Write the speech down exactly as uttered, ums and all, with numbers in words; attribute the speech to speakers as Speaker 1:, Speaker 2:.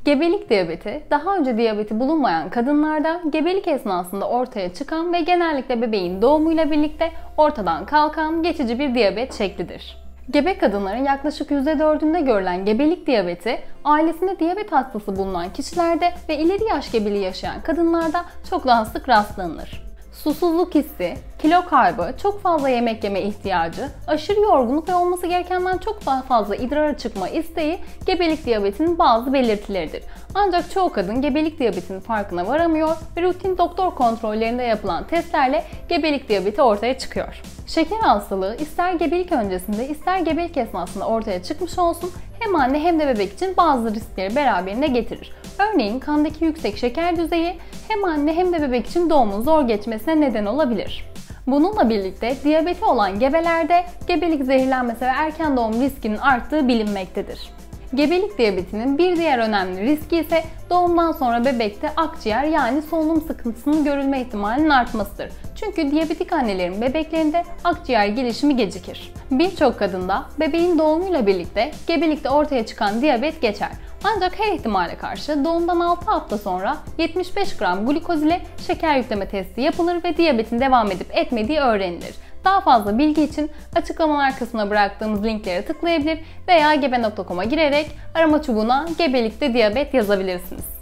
Speaker 1: Gebelik diyabeti, daha önce diyabeti bulunmayan kadınlarda gebelik esnasında ortaya çıkan ve genellikle bebeğin doğumuyla birlikte ortadan kalkan geçici bir diyabet şeklidir. Gebe kadınların yaklaşık yüzde dördünde görülen gebelik diyabeti, ailesinde diyabet hastası bulunan kişilerde ve ileri yaş gebeliği yaşayan kadınlarda çok daha sık rastlanır. Susuzluk hissi, kilo kaybı, çok fazla yemek yeme ihtiyacı, aşırı yorgunluk ve olması gerekenden çok daha fazla idrara çıkma isteği gebelik diyabetinin bazı belirtileridir. Ancak çoğu kadın gebelik diyabetinin farkına varamıyor ve rutin doktor kontrollerinde yapılan testlerle gebelik diyabeti ortaya çıkıyor. Şeker hastalığı ister gebelik öncesinde ister gebelik esnasında ortaya çıkmış olsun hem anne hem de bebek için bazı riskleri beraberinde getirir. Örneğin kandaki yüksek şeker düzeyi hem anne hem de bebek için doğumun zor geçmesine neden olabilir. Bununla birlikte diyabeti olan gebelerde gebelik zehirlenmesi ve erken doğum riskinin arttığı bilinmektedir. Gebelik diyabetinin bir diğer önemli riski ise doğumdan sonra bebekte akciğer yani solunum sıkıntısının görülme ihtimalinin artmasıdır. Çünkü diyabetik annelerin bebeklerinde akciğer gelişimi gecikir. Birçok kadında bebeğin doğumuyla birlikte gebelikte ortaya çıkan diyabet geçer. Ancak her ihtimale karşı doğumdan altı hafta sonra yetmiş beş gram glukoz ile şeker yükleme testi yapılır ve diyabetin devam edip etmediği öğrenilir. Daha fazla bilgi için açıklamalar kısmına bıraktığımız linklere tıklayabilir veya gebe nokta com'a girerek arama çubuğuna gebelikte diyabet yazabilirsiniz.